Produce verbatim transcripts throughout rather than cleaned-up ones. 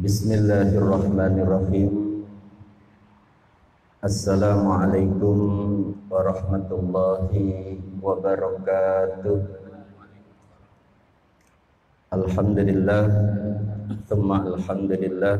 Bismillahirrahmanirrahim. Assalamualaikum warahmatullahi wabarakatuh. Alhamdulillah, thumma alhamdulillah,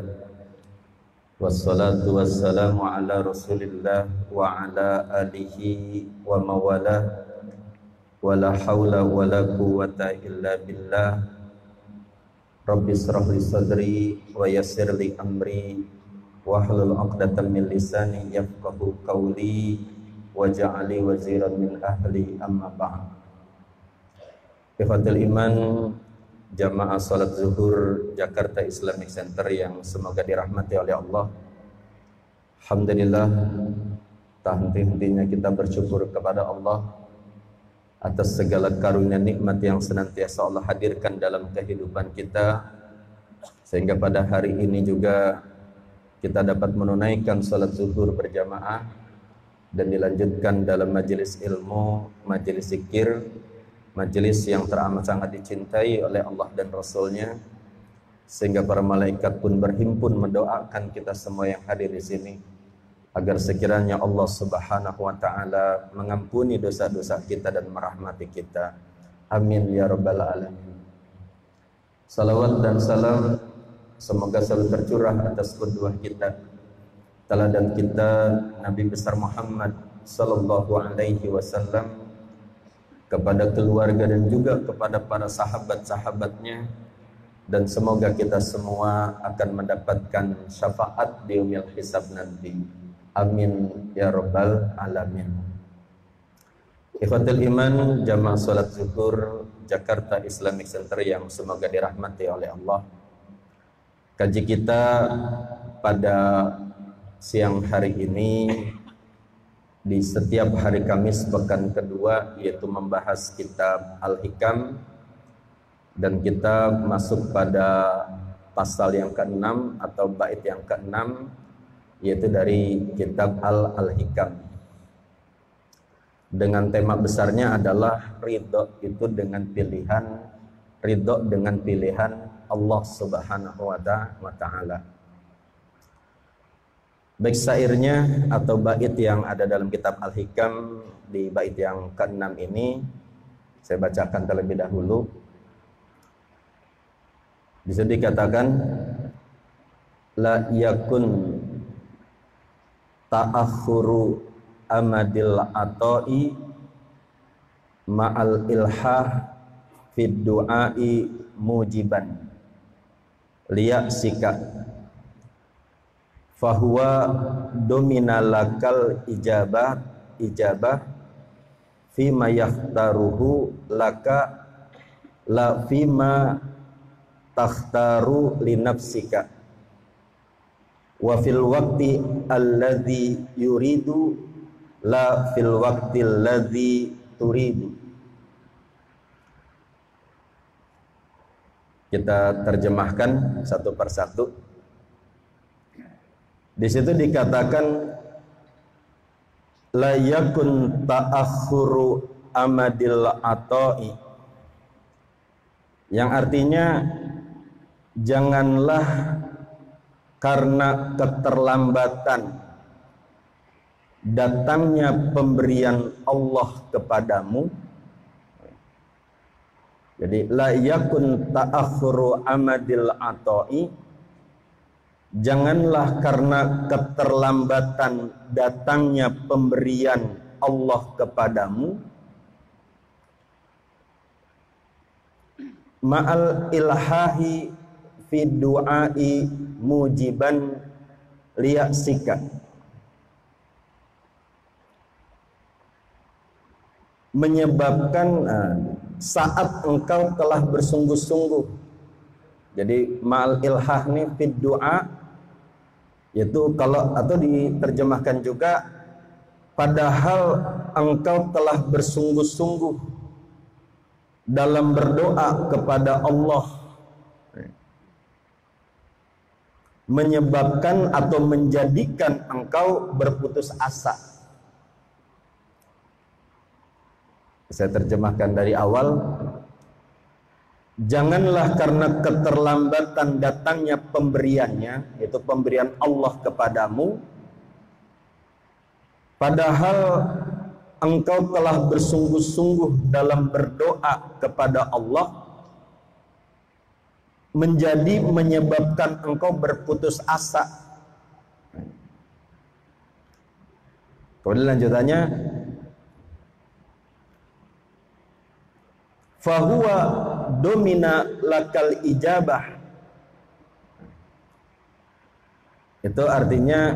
wassalatu wassalamu ala rasulillah wa ala alihi wa mawalah, wa la hawla wa la quwwata illa billah. Rabbi shrah li sadri wa yassir li amri wahlul 'uqdatam min lisani yafqahu qawli waj'alni waziran min ahli, amma ba'd. Ikhwatul iman, jamaah salat zuhur Jakarta Islamic Center yang semoga dirahmati oleh Allah. Alhamdulillah, tak henti-hentinya kita bersyukur kepada Allah atas segala karunia nikmat yang senantiasa Allah hadirkan dalam kehidupan kita, sehingga pada hari ini juga kita dapat menunaikan salat zuhur berjamaah dan dilanjutkan dalam majelis ilmu, majelis zikir, majelis yang teramat sangat dicintai oleh Allah dan Rasulnya, sehingga para malaikat pun berhimpun mendoakan kita semua yang hadir di sini agar sekiranya Allah Subhanahu wa taala mengampuni dosa-dosa kita dan merahmati kita. Amin ya rabbal alamin. Salawat dan salam semoga selalu tercurah atas qudwah kita, teladan kita, Nabi besar Muhammad sallallahu alaihi wasallam, kepada keluarga dan juga kepada para sahabat-sahabatnya, dan semoga kita semua akan mendapatkan syafaat di yaumil hisab nanti. Amin ya rabbal alamin. Ikhwatul iman, jamaah salat zuhur Jakarta Islamic Center yang semoga dirahmati oleh Allah. Kaji kita pada siang hari ini di setiap hari Kamis pekan kedua, yaitu membahas kitab Al-Hikam, dan kita masuk pada pasal yang keenam atau bait yang keenam, yaitu dari kitab Al-Hikam, dengan tema besarnya adalah ridho itu dengan pilihan, ridho dengan pilihan Allah Subhanahu wa ta'ala. Baik syairnya atau bait yang ada dalam kitab Al-Hikam, di bait yang keenam ini saya bacakan terlebih dahulu. Bisa dikatakan, la yakun ta'akhuru amadil atoi ma'al ilhah fid du'ai mujiban liya'sika fahuwa domina lakal ijabah ijabah fima yakhtaruhu laka la fima takhtaru linafsika wa fil waqti alladhi yuridu la fil waqti alladhi turidu. Kita terjemahkan satu persatu. Di situ dikatakan la yakun ta'akhuru amadil atoi, yang artinya janganlah karena keterlambatan datangnya pemberian Allah kepadamu. Jadi la yakun ta'akhuru amadil atoi, janganlah karena keterlambatan datangnya pemberian Allah kepadamu, ma'al ilhahi fi du'ai mujiban liya'sika, menyebabkan uh, saat engkau telah bersungguh-sungguh. Jadi ma'al ilhah nih fi du'a, yaitu kalau atau diterjemahkan juga padahal engkau telah bersungguh-sungguh dalam berdoa kepada Allah, menyebabkan atau menjadikan engkau berputus asa. Saya terjemahkan dari awal. Janganlah karena keterlambatan datangnya pemberiannya, yaitu pemberian Allah kepadamu, padahal engkau telah bersungguh-sungguh dalam berdoa kepada Allah, menjadi menyebabkan engkau berputus asa. Kemudian lanjutannya, fahuwa domina lakal ijabah. Itu artinya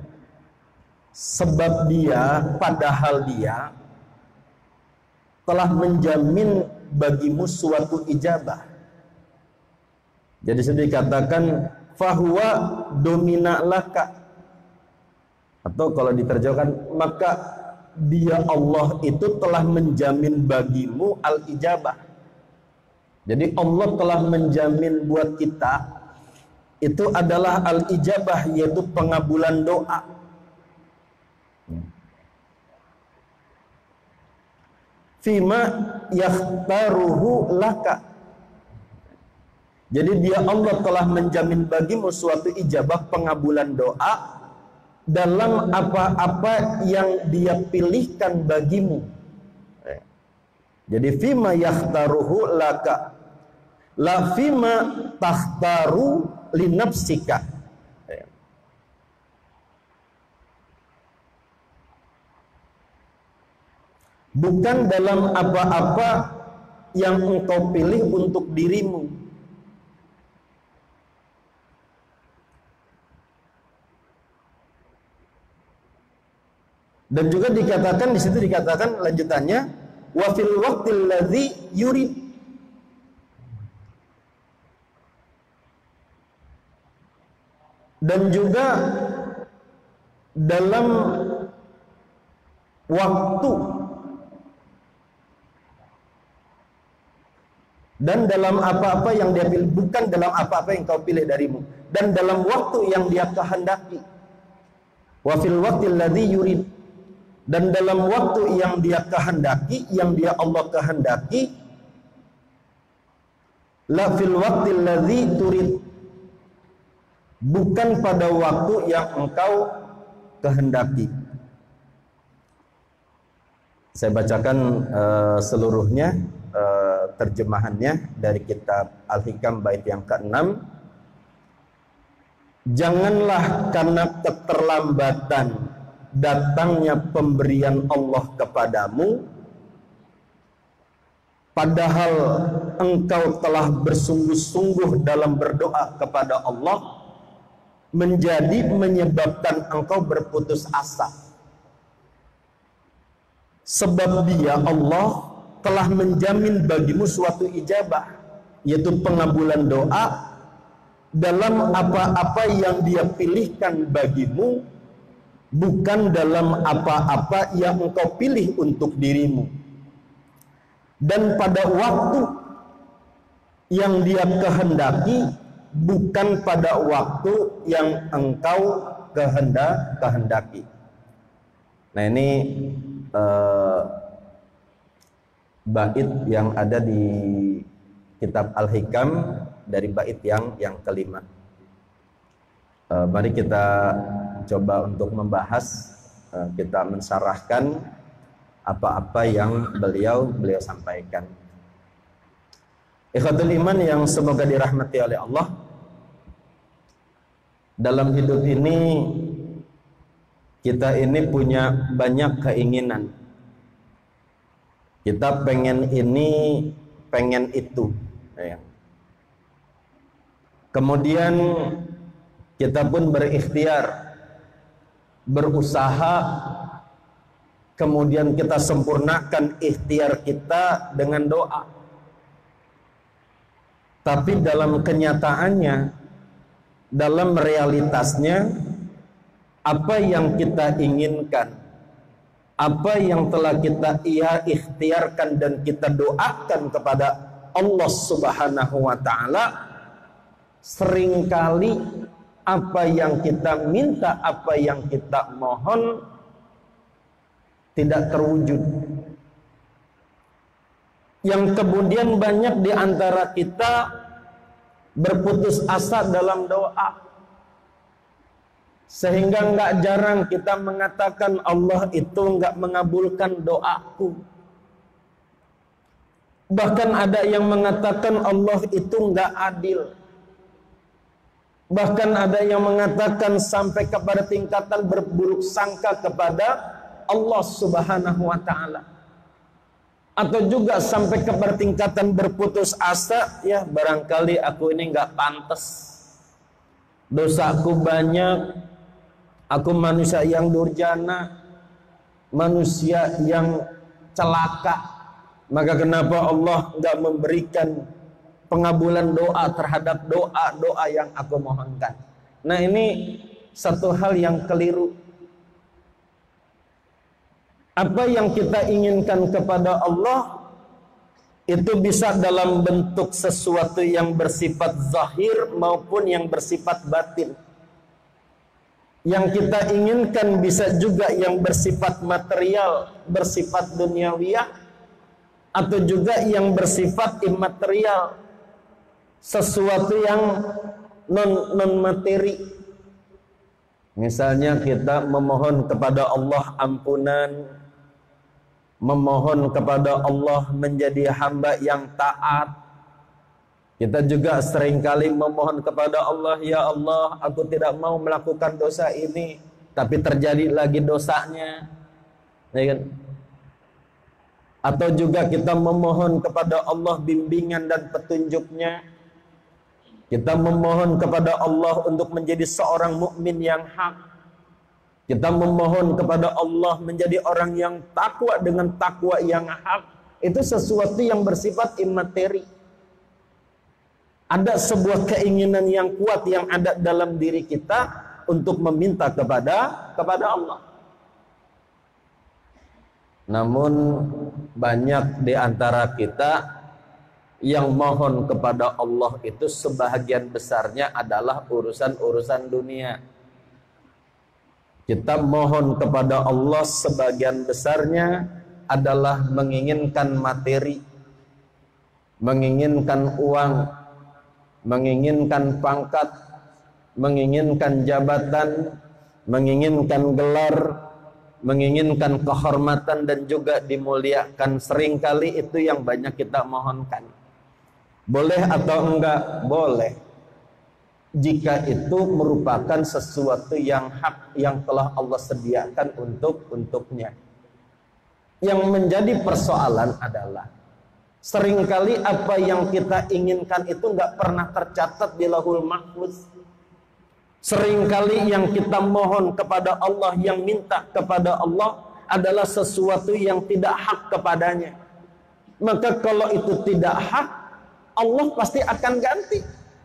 sebab dia, padahal dia telah menjamin bagimu suatu ijabah. Jadi sudah dikatakan fahuwa domina laka, atau kalau diterjemahkan maka dia Allah itu telah menjamin bagimu al-ijabah. Jadi Allah telah menjamin buat kita itu adalah al-ijabah, yaitu pengabulan doa. Fima yakhtaruhu laka. Jadi dia Allah telah menjamin bagimu suatu ijabah pengabulan doa dalam apa-apa yang dia pilihkan bagimu. Jadi fima yakhtaruhu laka, la fima takhtaru linafsika. Bukan dalam apa-apa yang engkau pilih untuk dirimu. Dan juga dikatakan di situ, dikatakan lanjutannya, wa fil waqtil ladzi yurid. Dan juga dalam waktu dan dalam apa-apa yang dia pilih, bukan dalam apa-apa yang kau pilih darimu, dan dalam waktu yang dia kehendaki. Wa fil waqtil ladzi yurid, dan dalam waktu yang dia kehendaki, yang dia Allah kehendaki. La fil waqtil ladzi turid, bukan pada waktu yang engkau kehendaki. Saya bacakan uh, seluruhnya, uh, terjemahannya dari kitab Al-Hikam bait yang keenam. Janganlah karena keterlambatan datangnya pemberian Allah kepadamu, padahal engkau telah bersungguh-sungguh dalam berdoa kepada Allah, menjadi menyebabkan engkau berputus asa. Sebab dia Allah telah menjamin bagimu suatu ijabah, yaitu pengabulan doa dalam apa-apa yang dia pilihkan bagimu, bukan dalam apa-apa yang engkau pilih untuk dirimu. Dan pada waktu yang dia kehendaki, bukan pada waktu yang engkau kehendak kehendaki. Nah ini uh, bait yang ada di kitab Al-Hikam dari bait yang yang kelima. Uh, mari kita coba untuk membahas, uh, kita mensyarahkan apa-apa yang beliau beliau sampaikan. Ikhwatul iman yang semoga dirahmati oleh Allah, dalam hidup ini kita ini punya banyak keinginan. Kita pengen ini, pengen itu, ya. Kemudian kita pun berikhtiar, berusaha, kemudian kita sempurnakan ikhtiar kita dengan doa. Tapi dalam kenyataannya, dalam realitasnya, apa yang kita inginkan, apa yang telah kita ia ikhtiarkan dan kita doakan kepada Allah Subhanahu wa ta'ala, seringkali apa yang kita minta, apa yang kita mohon tidak terwujud. yang kemudian banyak di antara kita berputus asa dalam doa, sehingga nggak jarang kita mengatakan Allah itu nggak mengabulkan doaku. Bahkan ada yang mengatakan Allah itu nggak adil. Bahkan ada yang mengatakan sampai kepada tingkatan berburuk sangka kepada Allah Subhanahu wa ta'ala. Atau juga sampai kepada tingkatan berputus asa, ya barangkali aku ini nggak pantas, dosaku banyak, aku manusia yang durjana, manusia yang celaka, maka kenapa Allah nggak memberikan pengabulan doa terhadap doa-doa yang aku mohonkan. Nah, ini satu hal yang keliru. Apa yang kita inginkan kepada Allah itu bisa dalam bentuk sesuatu yang bersifat zahir maupun yang bersifat batin. Yang kita inginkan bisa juga yang bersifat material, bersifat duniawiyah, atau juga yang bersifat imaterial, sesuatu yang non non materi. Misalnya kita memohon kepada Allah ampunan, memohon kepada Allah menjadi hamba yang taat. Kita juga seringkali memohon kepada Allah, ya Allah, aku tidak mau melakukan dosa ini, tapi terjadi lagi dosanya, ya kan? Atau juga kita memohon kepada Allah bimbingan dan petunjuknya. Kita memohon kepada Allah untuk menjadi seorang mukmin yang hak. Kita memohon kepada Allah menjadi orang yang takwa dengan takwa yang hak. Itu sesuatu yang bersifat imateri. Ada sebuah keinginan yang kuat yang ada dalam diri kita untuk meminta kepada kepada Allah. Namun banyak di antara kita yang mohon kepada Allah itu sebahagian besarnya adalah urusan-urusan dunia. Kita mohon kepada Allah sebagian besarnya adalah menginginkan materi, menginginkan uang, menginginkan pangkat, menginginkan jabatan, menginginkan gelar, menginginkan kehormatan dan juga dimuliakan. Seringkali itu yang banyak kita mohonkan. Boleh atau enggak? Boleh. Jika itu merupakan sesuatu yang hak yang telah Allah sediakan untuk untuknya. Yang menjadi persoalan adalah seringkali apa yang kita inginkan itu enggak pernah tercatat di Lauhul Mahfuz. Seringkali yang kita mohon kepada Allah, yang minta kepada Allah adalah sesuatu yang tidak hak kepadanya. Maka kalau itu tidak hak, Allah pasti akan ganti.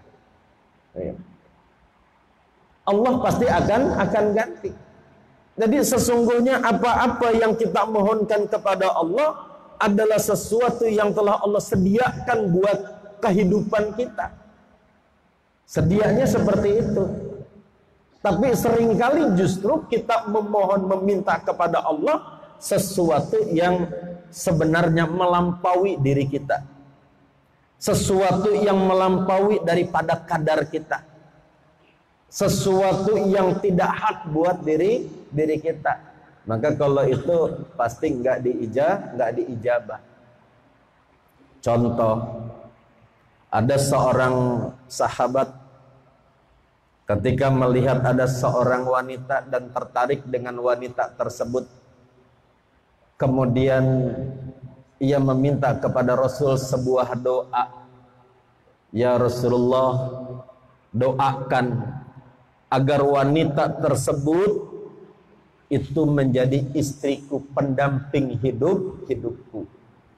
Allah pasti akan akan ganti. Jadi sesungguhnya apa-apa yang kita mohonkan kepada Allah adalah sesuatu yang telah Allah sediakan buat kehidupan kita. Sedianya seperti itu. Tapi seringkali justru kita memohon meminta kepada Allah sesuatu yang sebenarnya melampaui diri kita. Sesuatu yang melampaui daripada kadar kita. Sesuatu yang tidak hak buat diri diri kita. Maka kalau itu pasti nggak diijab, nggak diijabah. Contoh, ada seorang sahabat ketika melihat ada seorang wanita dan tertarik dengan wanita tersebut, kemudian ia meminta kepada Rasul sebuah doa. Ya Rasulullah, doakan agar wanita tersebut itu menjadi istriku, pendamping hidup hidupku.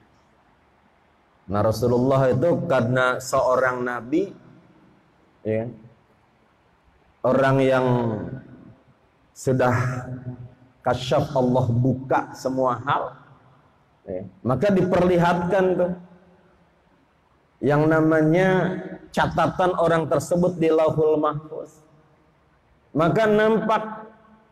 Nah, Rasulullah itu karena seorang nabi, ya, orang yang sudah kasyaf, Allah buka semua hal, ya, maka diperlihatkan tuh yang namanya catatan orang tersebut di Lauhul Mahfuz. Maka nampak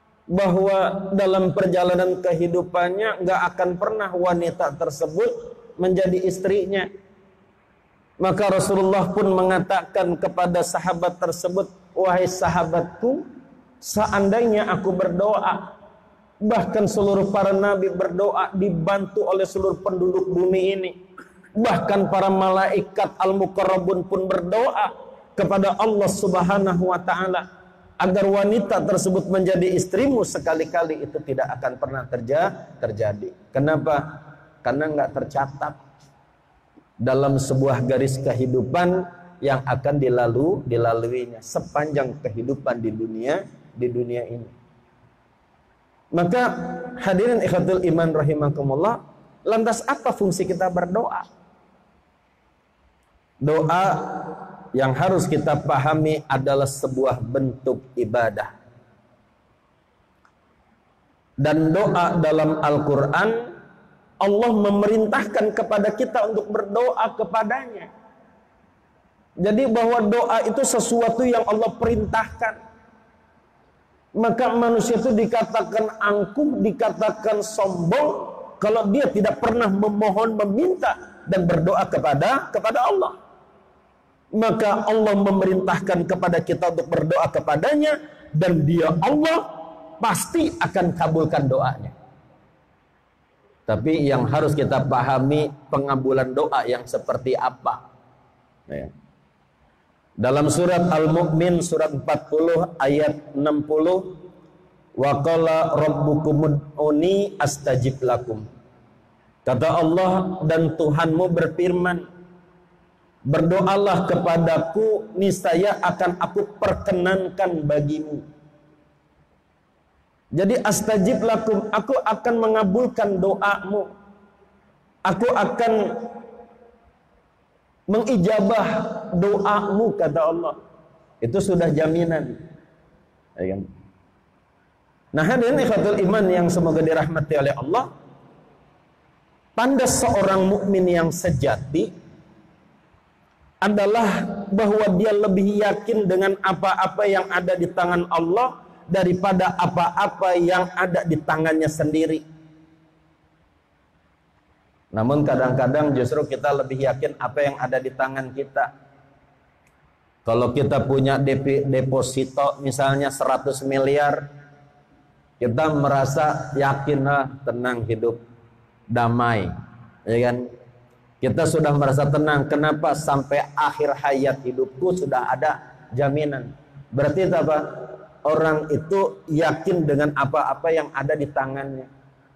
bahwa dalam perjalanan kehidupannya nggak akan pernah wanita tersebut menjadi istrinya. Maka Rasulullah pun mengatakan kepada sahabat tersebut, wahai sahabatku, seandainya aku berdoa, bahkan seluruh para nabi berdoa, dibantu oleh seluruh penduduk bumi ini, bahkan para malaikat al-muqarrabun pun berdoa kepada Allah Subhanahu wa ta'ala agar wanita tersebut menjadi istrimu, sekali-kali itu tidak akan pernah terja terjadi. Kenapa? Karena nggak tercatat dalam sebuah garis kehidupan yang akan dilalu dilaluinya sepanjang kehidupan di dunia di dunia ini. Maka hadirin ikhwatul iman rahimakumullah, lantas apa fungsi kita berdoa? Doa yang harus kita pahami adalah sebuah bentuk ibadah. Dan doa dalam Al-Quran, Allah memerintahkan kepada kita untuk berdoa kepadanya. Jadi bahwa doa itu sesuatu yang Allah perintahkan. Maka manusia itu dikatakan angkuh, dikatakan sombong kalau dia tidak pernah memohon, meminta dan berdoa kepada kepada Allah. Maka Allah memerintahkan kepada kita untuk berdoa kepadanya, dan dia Allah pasti akan kabulkan doanya. Tapi yang harus kita pahami, pengabulan doa yang seperti apa. Ya. Dalam surat Al-Mu'min surat empat puluh ayat enam puluh, wa qala rabbukum ud'uni astajib lakum. Kata Allah, dan Tuhanmu berfirman, berdoalah kepadaku, niscaya akan aku perkenankan bagimu. Jadi astajib lakum, aku akan mengabulkan doamu. Aku akan mengijabah doamu, kata Allah. Itu sudah jaminan. Nah, hadirin ikhwatul iman yang semoga dirahmati oleh Allah, tanda seorang mukmin yang sejati adalah bahwa dia lebih yakin dengan apa-apa yang ada di tangan Allah daripada apa-apa yang ada di tangannya sendiri. Namun kadang-kadang justru kita lebih yakin apa yang ada di tangan kita. Kalau kita punya deposito misalnya seratus miliar, kita merasa yakin, lah, tenang hidup, damai, ya kan? Kita sudah merasa tenang. Kenapa? Sampai akhir hayat hidupku sudah ada jaminan. Berarti itu apa? Orang itu yakin dengan apa-apa yang ada di tangannya.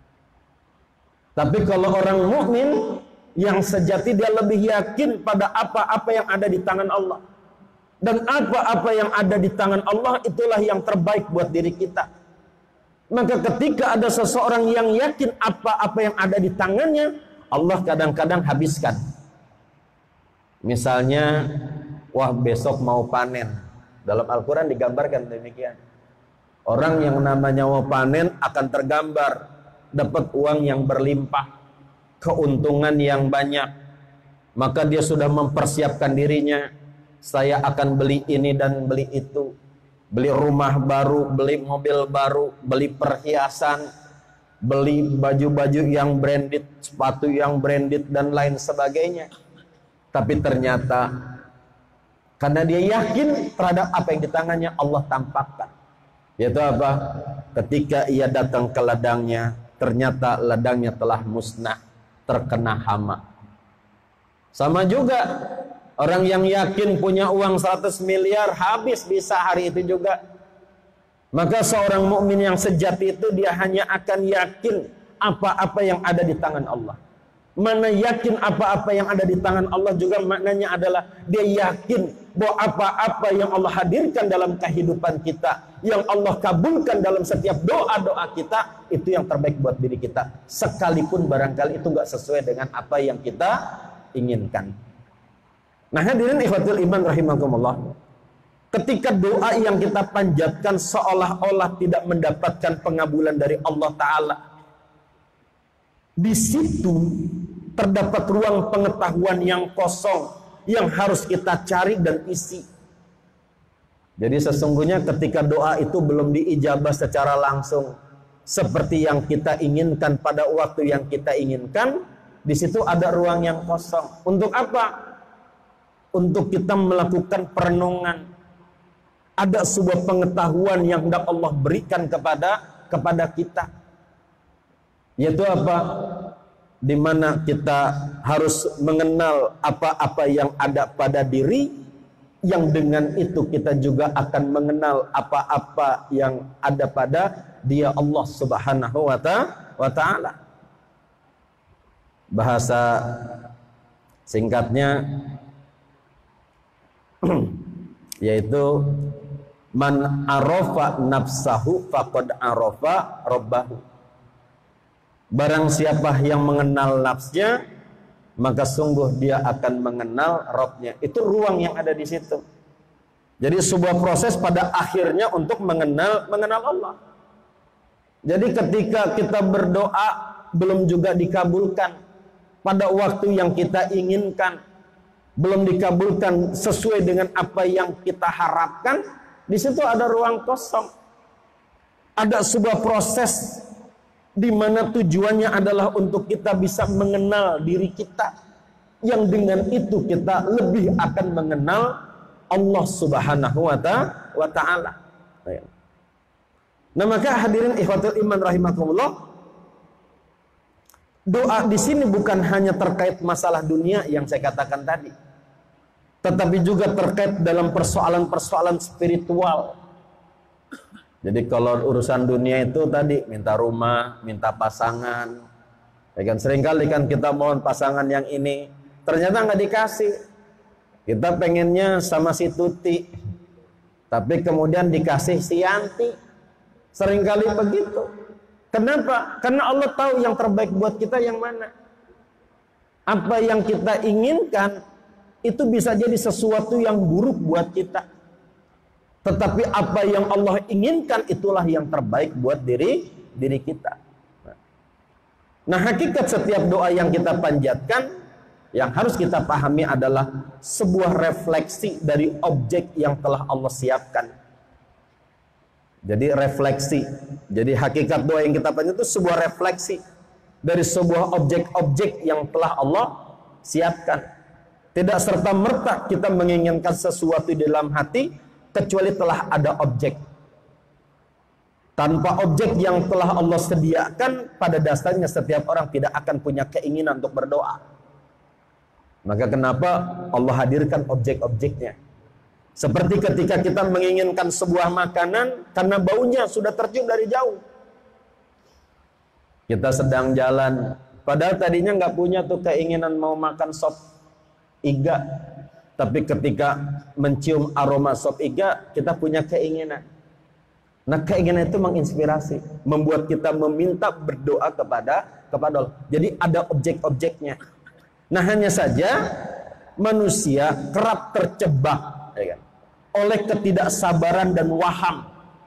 Tapi kalau orang mukmin yang sejati, dia lebih yakin pada apa-apa yang ada di tangan Allah. Dan apa-apa yang ada di tangan Allah itulah yang terbaik buat diri kita. Maka ketika ada seseorang yang yakin apa-apa yang ada di tangannya, Allah kadang-kadang habiskan. Misalnya, wah besok mau panen. Dalam Al-Quran digambarkan demikian. Orang yang namanya mau panen akan tergambar dapat uang yang berlimpah, keuntungan yang banyak. Maka dia sudah mempersiapkan dirinya, saya akan beli ini dan beli itu, beli rumah baru, beli mobil baru, beli perhiasan, beli baju-baju yang branded, sepatu yang branded dan lain sebagainya. Tapi ternyata karena dia yakin terhadap apa yang di tangannya, Allah tampakkan. Yaitu apa? Ketika ia datang ke ladangnya, ternyata ladangnya telah musnah, terkena hama. Sama juga orang yang yakin punya uang seratus miliar, habis bisa hari itu juga. Maka seorang mukmin yang sejati itu dia hanya akan yakin apa-apa yang ada di tangan Allah. Mana yakin apa-apa yang ada di tangan Allah juga maknanya adalah dia yakin bahwa apa-apa yang Allah hadirkan dalam kehidupan kita, yang Allah kabulkan dalam setiap doa-doa kita, itu yang terbaik buat diri kita. Sekalipun barangkali itu gak sesuai dengan apa yang kita inginkan. Nah, hadirin ikhwatul iman rahimakumullah, ketika doa yang kita panjatkan seolah-olah tidak mendapatkan pengabulan dari Allah Ta'ala, di situ terdapat ruang pengetahuan yang kosong yang harus kita cari dan isi. Jadi sesungguhnya ketika doa itu belum diijabah secara langsung seperti yang kita inginkan pada waktu yang kita inginkan, di situ ada ruang yang kosong. Untuk apa? Untuk kita melakukan perenungan. Ada sebuah pengetahuan yang hendak Allah berikan kepada kepada kita. Yaitu apa? Di mana kita harus mengenal apa-apa yang ada pada diri, yang dengan itu kita juga akan mengenal apa-apa yang ada pada Dia Allah Subhanahu wa Ta'ala. Bahasa singkatnya yaitu man arafa nafsahu faqad arafa rabbahu. Barang siapa yang mengenal nafsnya, maka sungguh dia akan mengenal Rabbnya. Itu ruang yang ada di situ. Jadi sebuah proses pada akhirnya untuk mengenal mengenal Allah. Jadi ketika kita berdoa belum juga dikabulkan pada waktu yang kita inginkan, belum dikabulkan sesuai dengan apa yang kita harapkan, di situ ada ruang kosong. Ada sebuah proses di mana tujuannya adalah untuk kita bisa mengenal diri kita, yang dengan itu kita lebih akan mengenal Allah Subhanahu wa Ta'ala. Nah, maka hadirin ikhwatul iman rahimakumullah, doa di sini bukan hanya terkait masalah dunia yang saya katakan tadi, tetapi juga terkait dalam persoalan-persoalan spiritual. Jadi kalau urusan dunia itu tadi minta rumah, minta pasangan, ya kan, seringkali kan kita mohon pasangan yang ini, ternyata nggak dikasih. Kita pengennya sama si Tuti, tapi kemudian dikasih si Yanti. Seringkali begitu. Kenapa? Karena Allah tahu yang terbaik buat kita yang mana. Apa yang kita inginkan itu bisa jadi sesuatu yang buruk buat kita. Tetapi apa yang Allah inginkan itulah yang terbaik buat diri diri kita. Nah, hakikat setiap doa yang kita panjatkan, yang harus kita pahami adalah sebuah refleksi dari objek yang telah Allah siapkan. Jadi refleksi. Jadi hakikat doa yang kita panjatkan itu sebuah refleksi dari sebuah objek-objek yang telah Allah siapkan. Tidak serta-merta kita menginginkan sesuatu di dalam hati kecuali telah ada objek. Tanpa objek yang telah Allah sediakan, pada dasarnya setiap orang tidak akan punya keinginan untuk berdoa. Maka kenapa Allah hadirkan objek-objeknya? Seperti ketika kita menginginkan sebuah makanan karena baunya sudah tercium dari jauh. Kita sedang jalan, padahal tadinya nggak punya tuh keinginan mau makan sop iga. Tapi ketika mencium aroma sop iga, kita punya keinginan. Nah, keinginan itu menginspirasi, membuat kita meminta berdoa kepada kepada Allah. Jadi ada objek-objeknya. Nah, hanya saja manusia kerap terjebak, ya kan, oleh ketidaksabaran dan waham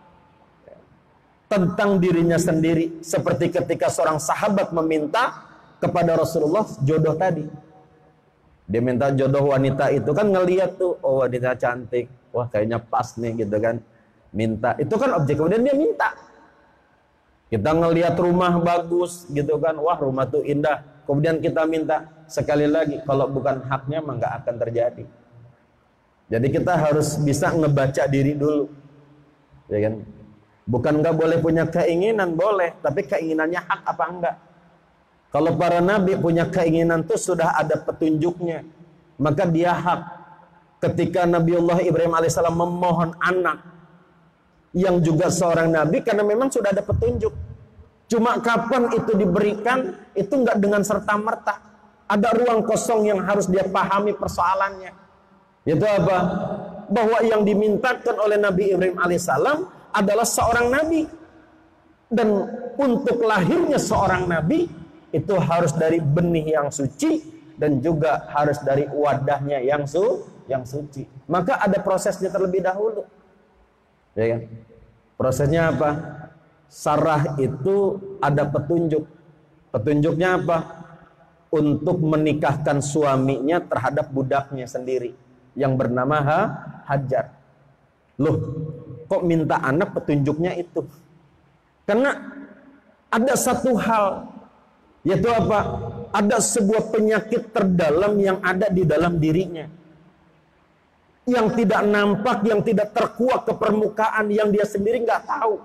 tentang dirinya sendiri. Seperti ketika seorang sahabat meminta kepada Rasulullah jodoh tadi. Dia minta jodoh wanita itu, kan ngeliat tuh, oh wanita cantik, wah kayaknya pas nih gitu kan, minta. Itu kan objek, kemudian dia minta. Kita ngeliat rumah bagus gitu kan, wah rumah tuh indah, kemudian kita minta. Sekali lagi, kalau bukan haknya mah nggak akan terjadi. Jadi kita harus bisa ngebaca diri dulu, ya kan. Bukan nggak boleh punya keinginan, boleh, tapi keinginannya hak apa enggak. Kalau para nabi punya keinginan itu sudah ada petunjuknya, maka dia hak. Ketika Nabiullah Ibrahim alaihissalam memohon anak yang juga seorang nabi, karena memang sudah ada petunjuk. Cuma kapan itu diberikan, itu enggak dengan serta-merta. Ada ruang kosong yang harus dia pahami persoalannya. Itu apa? Bahwa yang dimintakan oleh Nabi Ibrahim alaihissalam adalah seorang nabi. Dan untuk lahirnya seorang nabi, itu harus dari benih yang suci dan juga harus dari wadahnya yang su yang suci. Maka ada prosesnya terlebih dahulu. Ya kan? Prosesnya apa? Sarah itu ada petunjuk. Petunjuknya apa? Untuk menikahkan suaminya terhadap budaknya sendiri yang bernama ha, Hajar. Loh, kok minta anak petunjuknya itu? Karena ada satu hal, yaitu apa? ada sebuah penyakit terdalam yang ada di dalam dirinya, yang tidak nampak, yang tidak terkuak ke permukaan, yang dia sendiri nggak tahu.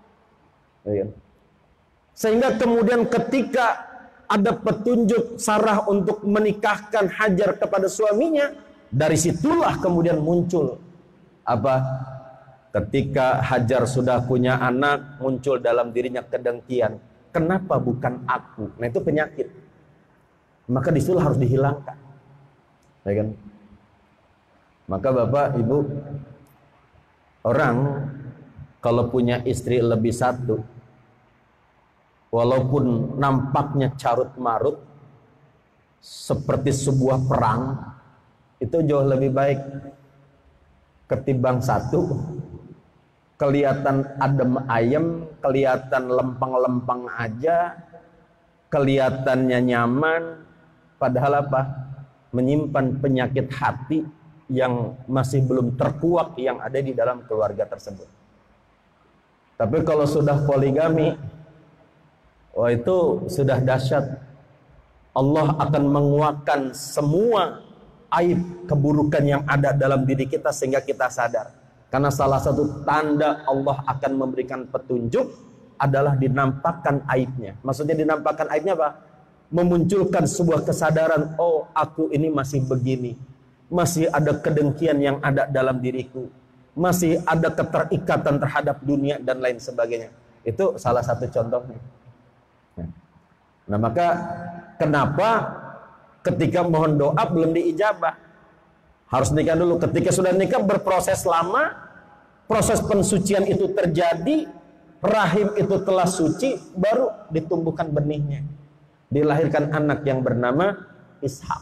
Sehingga kemudian ketika ada petunjuk Sarah untuk menikahkan Hajar kepada suaminya, dari situlah kemudian muncul apa? Ketika Hajar sudah punya anak, muncul dalam dirinya kedengkian. Kenapa bukan aku? Nah itu penyakit. Maka disitulah harus dihilangkan. Ya kan? Maka Bapak, Ibu, orang kalau punya istri lebih satu, walaupun nampaknya carut marut seperti sebuah perang, itu jauh lebih baik ketimbang satu. Kelihatan adem ayem, kelihatan lempeng-lempeng aja, kelihatannya nyaman, padahal apa? Menyimpan penyakit hati yang masih belum terkuak yang ada di dalam keluarga tersebut. Tapi kalau sudah poligami, wah itu sudah dahsyat. Allah akan menguakkan semua aib keburukan yang ada dalam diri kita sehingga kita sadar. Karena salah satu tanda Allah akan memberikan petunjuk adalah dinampakkan aibnya. Maksudnya dinampakkan aibnya apa? Memunculkan sebuah kesadaran, oh aku ini masih begini, masih ada kedengkian yang ada dalam diriku, masih ada keterikatan terhadap dunia dan lain sebagainya. Itu salah satu contohnya. Nah maka kenapa ketika mohon doa belum diijabah? Harus nikah dulu. Ketika sudah nikah berproses lama, proses pensucian itu terjadi, rahim itu telah suci, baru ditumbuhkan benihnya, dilahirkan anak yang bernama Ishak.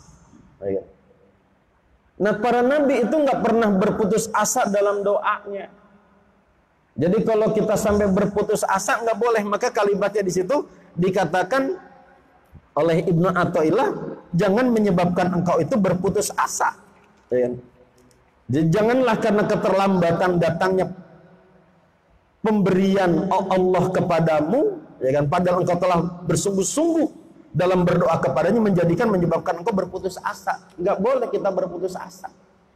Nah para nabi itu nggak pernah berputus asa dalam doanya. Jadi kalau kita sampai berputus asa nggak boleh. Maka kalimatnya di situ dikatakan oleh Ibnu Athaillah, jangan menyebabkan engkau itu berputus asa. Janganlah karena keterlambatan datangnya pemberian Allah kepadamu, ya kan, padahal engkau telah bersungguh-sungguh dalam berdoa kepadanya, menjadikan menyebabkan engkau berputus asa. Nggak boleh kita berputus asa.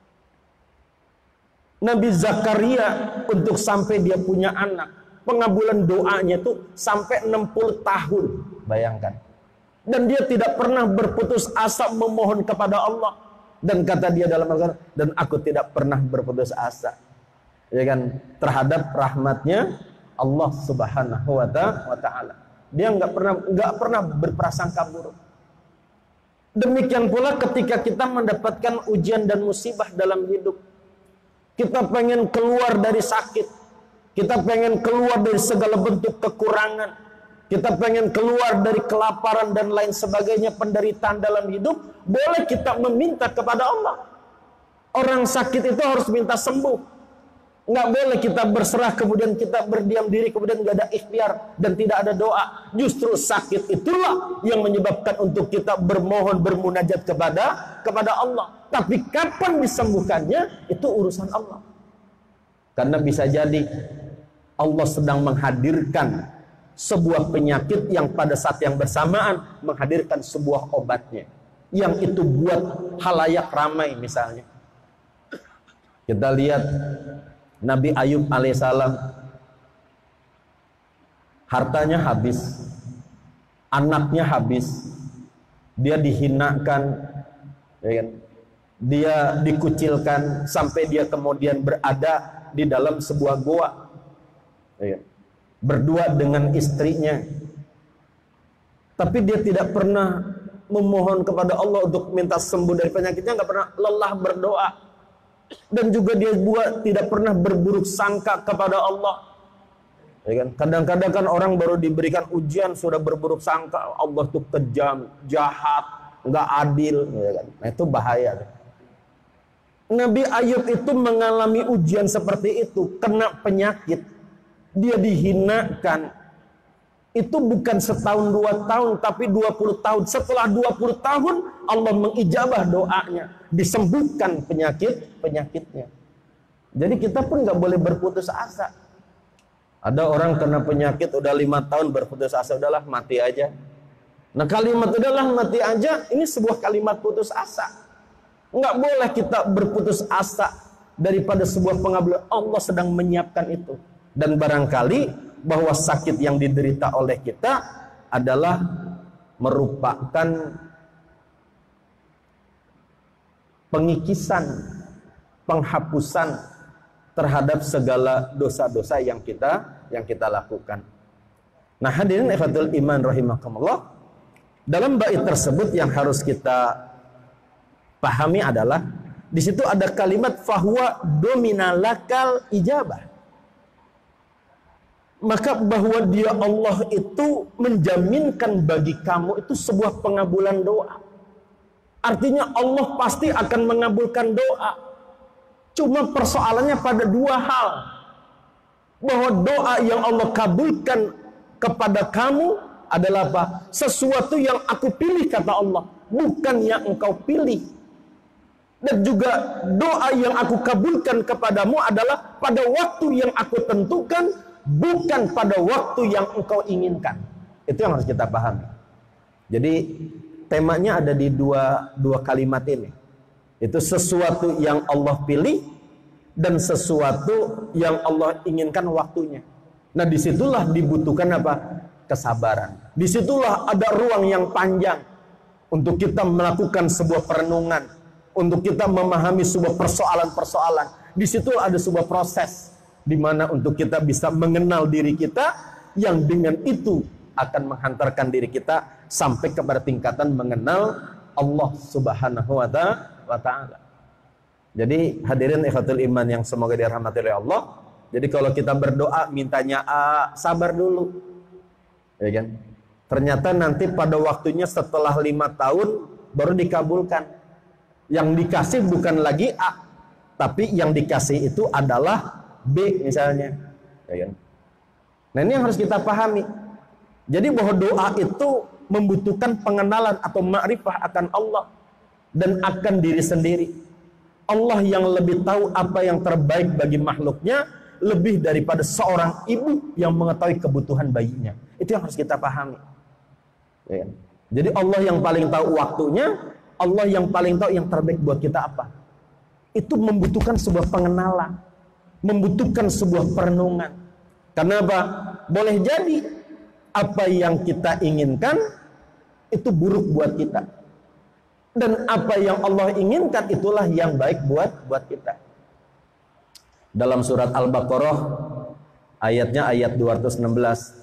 Nabi Zakaria untuk sampai dia punya anak, pengabulan doanya itu sampai enam puluh tahun, bayangkan. Dan dia tidak pernah berputus asa memohon kepada Allah. Dan kata dia dalam Al-Quran, dan aku tidak pernah berputus asa, ya kan, terhadap rahmatnya Allah Subhanahu wa Ta'ala. Dia nggak pernah nggak pernah berprasangka buruk. Demikian pula ketika kita mendapatkan ujian dan musibah dalam hidup, kita pengen keluar dari sakit, kita pengen keluar dari segala bentuk kekurangan, kita pengen keluar dari kelaparan dan lain sebagainya, penderitaan dalam hidup, boleh kita meminta kepada Allah. Orang sakit itu harus minta sembuh. Nggak boleh kita berserah kemudian kita berdiam diri, kemudian nggak ada ikhtiar dan tidak ada doa. Justru sakit itulah yang menyebabkan untuk kita bermohon, bermunajat kepada kepada Allah. Tapi kapan disembuhkannya itu urusan Allah. Karena bisa jadi Allah sedang menghadirkan sebuah penyakit yang pada saat yang bersamaan menghadirkan sebuah obatnya, yang itu buat halayak ramai. Misalnya kita lihat Nabi Ayub alaihissalam, hartanya habis, anaknya habis, dia dihinakan, ya kan? Dia dikucilkan sampai dia kemudian berada di dalam sebuah goa, ya kan? Berdua dengan istrinya. Tapi dia tidak pernah memohon kepada Allah untuk minta sembuh dari penyakitnya, nggak pernah lelah berdoa. Dan juga dia buat tidak pernah berburuk sangka kepada Allah. Ya kan? Kadang-kadang kan orang baru diberikan ujian sudah berburuk sangka, Allah tuh kejam, jahat, nggak adil, ya kan? Nah itu bahaya. Nabi Ayub itu mengalami ujian seperti itu, kena penyakit. Dia dihinakan. Itu bukan setahun dua tahun, tapi dua puluh tahun. Setelah dua puluh tahun Allah mengijabah doanya, disembuhkan penyakit penyakitnya. Jadi kita pun nggak boleh berputus asa. Ada orang kena penyakit udah lima tahun berputus asa, udahlah mati aja. Nah kalimat adalah mati aja, ini sebuah kalimat putus asa. Nggak boleh kita berputus asa daripada sebuah pengabulan. Allah sedang menyiapkan itu. Dan barangkali bahwa sakit yang diderita oleh kita adalah merupakan pengikisan, penghapusan terhadap segala dosa-dosa yang kita yang kita lakukan. Nah hadirin ikhwatul iman rahimakumullah, dalam bait tersebut yang harus kita pahami adalah di situ ada kalimat fahuwa dominalakal ijabah. Maka bahwa dia Allah itu menjaminkan bagi kamu itu sebuah pengabulan doa. Artinya Allah pasti akan mengabulkan doa. Cuma persoalannya pada dua hal. Bahwa doa yang Allah kabulkan kepada kamu adalah apa? Sesuatu yang aku pilih kata Allah, bukan yang engkau pilih. Dan juga doa yang aku kabulkan kepadamu adalah pada waktu yang aku tentukan, bukan pada waktu yang engkau inginkan. Itu yang harus kita pahami. Jadi temanya ada di dua, dua kalimat ini. Itu sesuatu yang Allah pilih dan sesuatu yang Allah inginkan waktunya. Nah disitulah dibutuhkan apa? Kesabaran. Disitulah ada ruang yang panjang untuk kita melakukan sebuah perenungan, untuk kita memahami sebuah persoalan-persoalan. Disitulah ada sebuah proses di mana untuk kita bisa mengenal diri kita, yang dengan itu akan menghantarkan diri kita sampai kepada tingkatan mengenal Allah Subhanahu wa ta'ala. Jadi hadirin ikhwatul iman yang semoga dirahmati oleh Allah, jadi kalau kita berdoa mintanya A, sabar dulu, ya kan? Ternyata nanti pada waktunya setelah lima tahun baru dikabulkan. Yang dikasih bukan lagi A, tapi yang dikasih itu adalah B misalnya, ya kan? Nah ini yang harus kita pahami. Jadi bahwa doa itu membutuhkan pengenalan atau ma'rifah akan Allah dan akan diri sendiri. Allah yang lebih tahu apa yang terbaik bagi makhluknya lebih daripada seorang ibu yang mengetahui kebutuhan bayinya. Itu yang harus kita pahami, ya kan? Jadi Allah yang paling tahu waktunya, Allah yang paling tahu yang terbaik buat kita apa. Itu membutuhkan sebuah pengenalan, membutuhkan sebuah perenungan. Karena apa? Boleh jadi apa yang kita inginkan itu buruk buat kita, dan apa yang Allah inginkan itulah yang baik buat buat kita. Dalam surat Al-Baqarah ayatnya ayat dua ratus enam belas,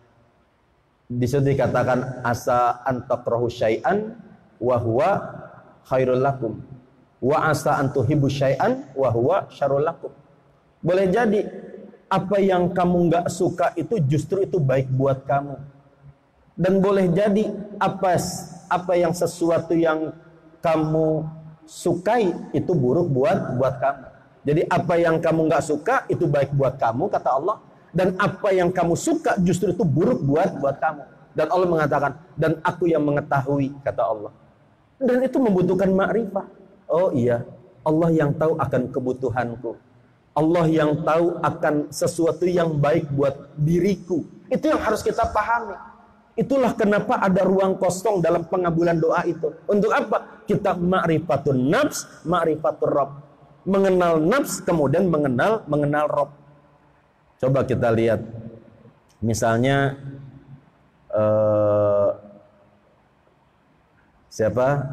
di situ dikatakan asa antakrahu syai'an wa huwa khairul lakum wa asa antuhibu syai'an wa huwa syarrul lakum. Boleh jadi apa yang kamu nggak suka itu justru itu baik buat kamu, dan boleh jadi apa apa yang sesuatu yang kamu sukai itu buruk buat buat kamu. Jadi apa yang kamu nggak suka itu baik buat kamu kata Allah, dan apa yang kamu suka justru itu buruk buat buat kamu. Dan Allah mengatakan, dan aku yang mengetahui kata Allah. Dan itu membutuhkan ma'rifah. Oh iya, Allah yang tahu akan kebutuhanku, Allah yang tahu akan sesuatu yang baik buat diriku. Itu yang harus kita pahami. Itulah kenapa ada ruang kosong dalam pengabulan doa itu. Untuk apa? Kita ma'rifatun nafs, ma'rifatur Rabb. Mengenal nafs, kemudian mengenal mengenal Rabb. Coba kita lihat. Misalnya uh, siapa?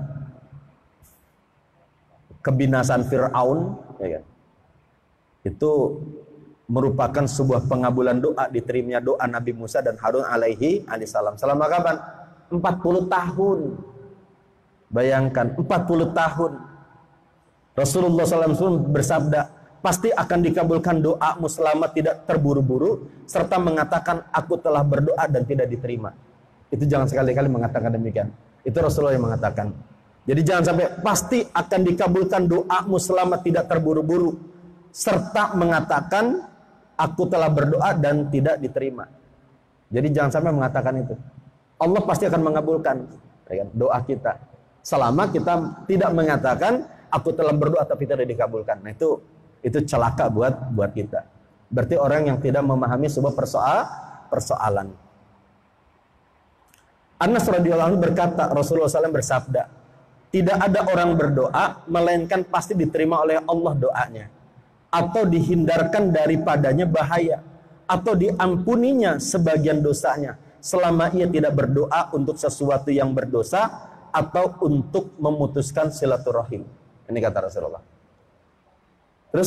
Kebinasan Fir'aun, ya kan? Itu merupakan sebuah pengabulan doa, diterimanya doa Nabi Musa dan Harun alaihi salam. Selama kapan? empat puluh tahun. Bayangkan, empat puluh tahun. Rasulullah shallallahu alaihi wasallam bersabda, pasti akan dikabulkan doamu selama tidak terburu-buru, serta mengatakan aku telah berdoa dan tidak diterima. Itu jangan sekali-kali mengatakan demikian. Itu Rasulullah yang mengatakan. Jadi jangan sampai pasti akan dikabulkan doamu selama tidak terburu-buru, serta mengatakan aku telah berdoa dan tidak diterima. Jadi jangan sampai mengatakan itu. Allah pasti akan mengabulkan doa kita selama kita tidak mengatakan aku telah berdoa tapi tidak dikabulkan. Nah itu itu celaka buat buat kita. Berarti orang yang tidak memahami sebuah persoal persoalan. Anas radhiyallahu anhu berkata, Rasulullah shallallahu alaihi wasallam bersabda, tidak ada orang berdoa melainkan pasti diterima oleh Allah doanya, atau dihindarkan daripadanya bahaya, atau diampuninya sebagian dosanya, selama ia tidak berdoa untuk sesuatu yang berdosa atau untuk memutuskan silaturahim. Ini kata Rasulullah. Terus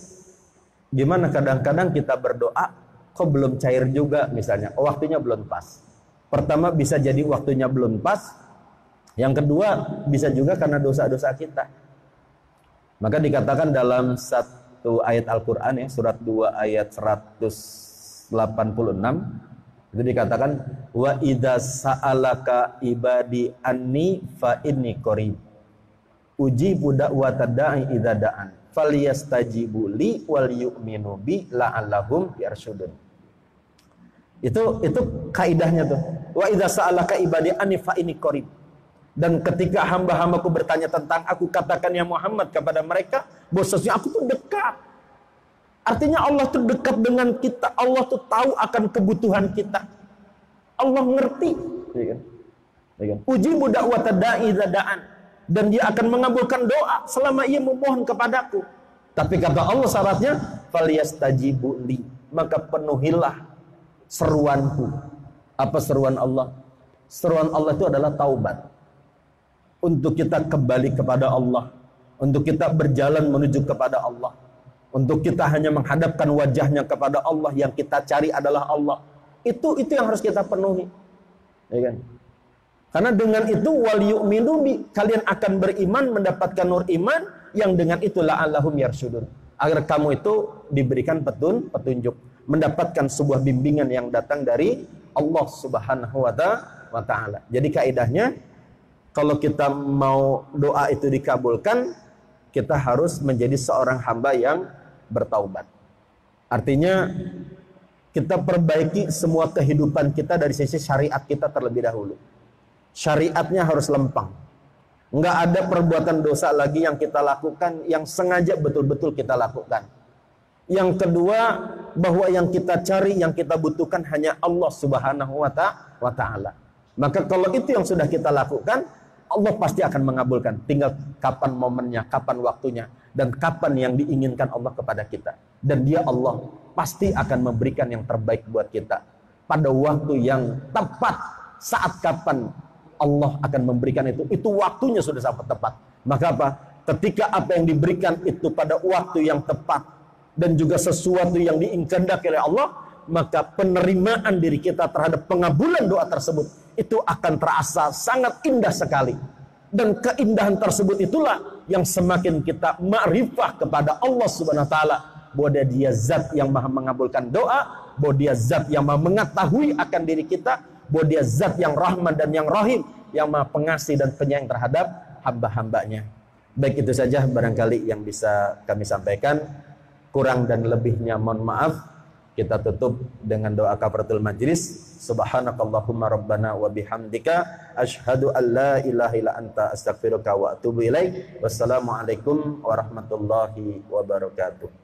gimana kadang-kadang kita berdoa kok belum cair juga, misalnya waktunya belum pas. Pertama bisa jadi waktunya belum pas, yang kedua bisa juga karena dosa-dosa kita. Maka dikatakan dalam satu ayat Al-Quran ya, surat dua ayat seratus delapan puluh enam, itu dikatakan wa idza sa'alaka ibadi anni fa inni qarib ujibu da'watad da'i idza da'an falyastajibu li wal yu'minu bi la'allahum yarsyudun. Itu itu kaidahnya tuh. Wa idza sa'alaka ibadi anni fa inni qarib. Dan ketika hamba-hambaku bertanya tentang aku, katakan ya Muhammad kepada mereka, bahwasanya aku tuh dekat. Artinya Allah tuh dekat dengan kita. Allah tuh tahu akan kebutuhan kita. Allah ngerti. Ya kan? Ya kan? Ujibu da'watad da'i idza da'an. Dan dia akan mengabulkan doa selama ia memohon kepadaku. Tapi kata Allah syaratnya, falyastajibu li, maka penuhilah seruanku. Apa seruan Allah? Seruan Allah itu adalah taubat. Untuk kita kembali kepada Allah, untuk kita berjalan menuju kepada Allah, untuk kita hanya menghadapkan wajahnya kepada Allah, yang kita cari adalah Allah. Itu itu yang harus kita penuhi. Ya kan? Karena dengan itu wal yu'minu bi, kalian akan beriman, mendapatkan nur iman, yang dengan itu la'allahum yarsyudun, agar kamu itu diberikan petun, petunjuk, mendapatkan sebuah bimbingan yang datang dari Allah Subhanahu wa taala. Jadi kaidahnya, kalau kita mau doa itu dikabulkan, kita harus menjadi seorang hamba yang bertaubat. Artinya kita perbaiki semua kehidupan kita dari sisi syariat kita terlebih dahulu. Syariatnya harus lempang. Nggak ada perbuatan dosa lagi yang kita lakukan yang sengaja betul-betul kita lakukan. Yang kedua, bahwa yang kita cari, yang kita butuhkan hanya Allah Subhanahu wa taala. Maka kalau itu yang sudah kita lakukan, Allah pasti akan mengabulkan. Tinggal kapan momennya, kapan waktunya, dan kapan yang diinginkan Allah kepada kita. Dan dia Allah pasti akan memberikan yang terbaik buat kita pada waktu yang tepat. Saat kapan Allah akan memberikan itu, itu waktunya sudah sangat tepat. Maka apa? Ketika apa yang diberikan itu pada waktu yang tepat dan juga sesuatu yang diinginkan oleh Allah, maka penerimaan diri kita terhadap pengabulan doa tersebut itu akan terasa sangat indah sekali. Dan keindahan tersebut itulah yang semakin kita ma'rifah kepada Allah Subhanahu wa taala, bahwa dia zat yang maha mengabulkan doa, bahwa dia zat yang maha mengetahui akan diri kita, bahwa dia zat yang rahman dan yang rahim, yang maha pengasih dan penyayang terhadap hamba-hambanya. Baik, itu saja barangkali yang bisa kami sampaikan. Kurang dan lebihnya mohon maaf. Kita tutup dengan doa kafaratul majlis. Subhanakallahumma rabbana wa bihamdika asyhadu an la ilaha illa anta astaghfiruka wa atubu ilaik. Wassalamualaikum warahmatullahi wabarakatuh.